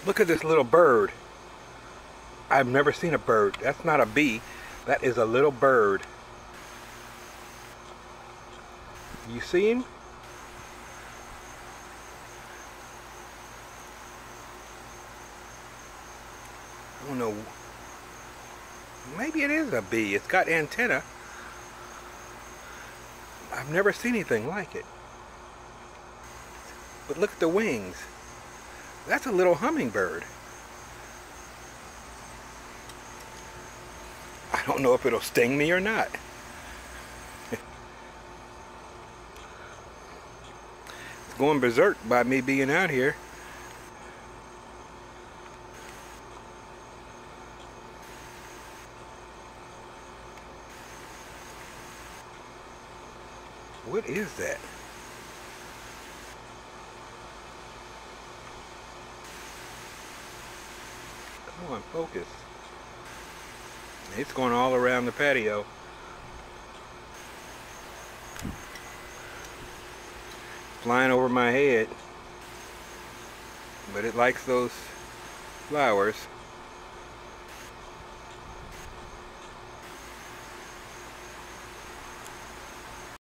Look at this little bird. I've never seen a bird. That's not a bee. That is a little bird. You see him? I don't know. Maybe it is a bee. It's got antenna. I've never seen anything like it. But look at the wings. That's a little hummingbird. I don't know if it'll sting me or not. It's going berserk by me being out here. What is that? Come on, focus. It's going all around the patio. Flying over my head. But it likes those flowers.